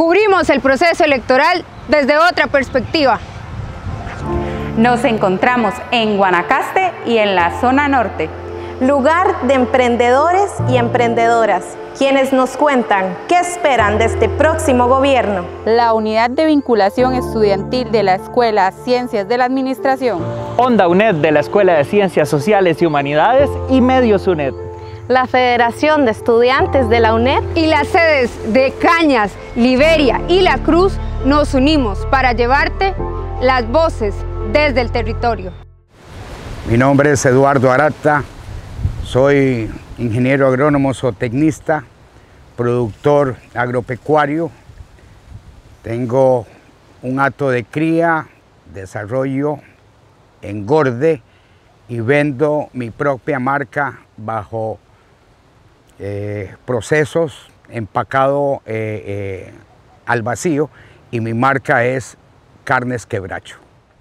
Cubrimos el proceso electoral desde otra perspectiva. Nos encontramos en Guanacaste y en la zona norte. Lugar de emprendedores y emprendedoras, quienes nos cuentan qué esperan de este próximo gobierno. La Unidad de Vinculación Estudiantil de la Escuela Ciencias de la Administración. Onda UNED de la Escuela de Ciencias Sociales y Humanidades y Medios UNED. La Federación de Estudiantes de la UNED y las sedes de Cañas, Liberia y La Cruz nos unimos para llevarte las voces desde el territorio. Mi nombre es Eduardo Arata, soy ingeniero agrónomo zootecnista, productor agropecuario. Tengo un hato de cría, desarrollo, engorde y vendo mi propia marca bajo procesos, empacado al vacío, y mi marca es Carnes Quebracho.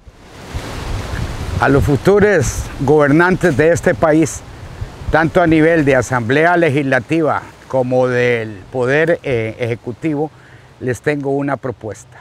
A los futuros gobernantes de este país, tanto a nivel de Asamblea Legislativa como del Poder Ejecutivo, les tengo una propuesta.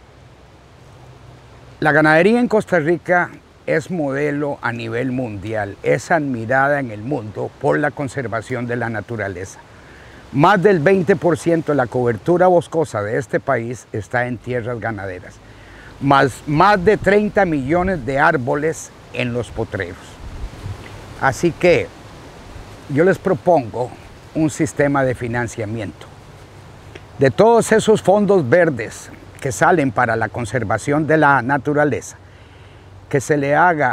La ganadería en Costa Rica es modelo a nivel mundial, es admirada en el mundo por la conservación de la naturaleza. Más del 20% de la cobertura boscosa de este país está en tierras ganaderas, más de 30 millones de árboles en los potreros. Así que yo les propongo un sistema de financiamiento. De todos esos fondos verdes que salen para la conservación de la naturaleza, que se le haga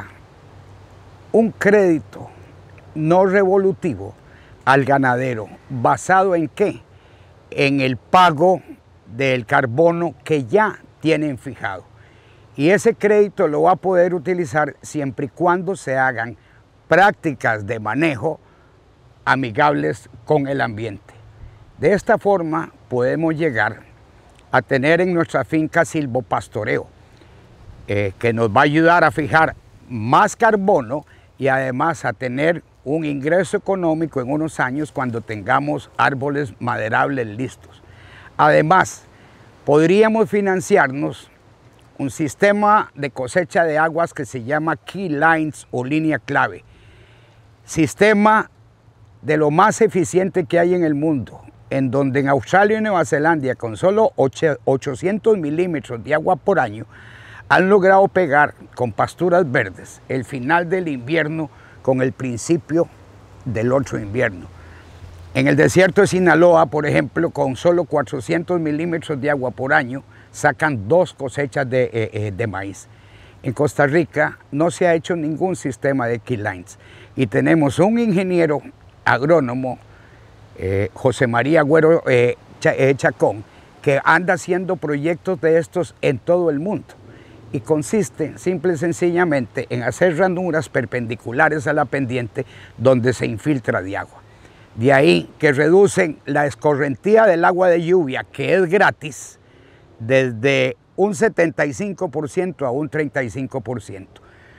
un crédito no revolutivo al ganadero. ¿Basado en qué? En el pago del carbono que ya tienen fijado. Y ese crédito lo va a poder utilizar siempre y cuando se hagan prácticas de manejo amigables con el ambiente. De esta forma podemos llegar a tener en nuestra finca silvopastoreo, que nos va a ayudar a fijar más carbono y además a tener un ingreso económico en unos años cuando tengamos árboles maderables listos. Además, podríamos financiarnos un sistema de cosecha de aguas que se llama Key Lines o línea clave. Sistema de lo más eficiente que hay en el mundo, en donde en Australia y Nueva Zelanda, con solo 800 milímetros de agua por año, han logrado pegar con pasturas verdes el final del invierno con el principio del otro invierno. En el desierto de Sinaloa, por ejemplo, con solo 400 milímetros de agua por año, sacan 2 cosechas de maíz. En Costa Rica no se ha hecho ningún sistema de Key Lines y tenemos un ingeniero agrónomo, José María Agüero Chacón, que anda haciendo proyectos de estos en todo el mundo. Y consiste simple y sencillamente en hacer ranuras perpendiculares a la pendiente donde se infiltra de agua. De ahí que reducen la escorrentía del agua de lluvia, que es gratis, desde un 75% a un 35%.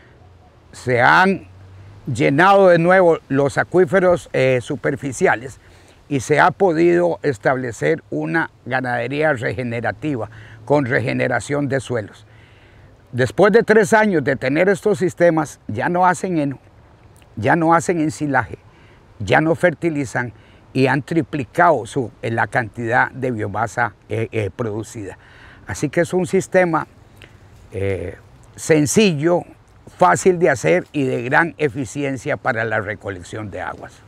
Se han llenado de nuevo los acuíferos superficiales y se ha podido establecer una ganadería regenerativa con regeneración de suelos. Después de 3 años de tener estos sistemas, ya no hacen heno, ya no hacen ensilaje, ya no fertilizan y han triplicado la cantidad de biomasa producida. Así que es un sistema sencillo, fácil de hacer y de gran eficiencia para la recolección de aguas.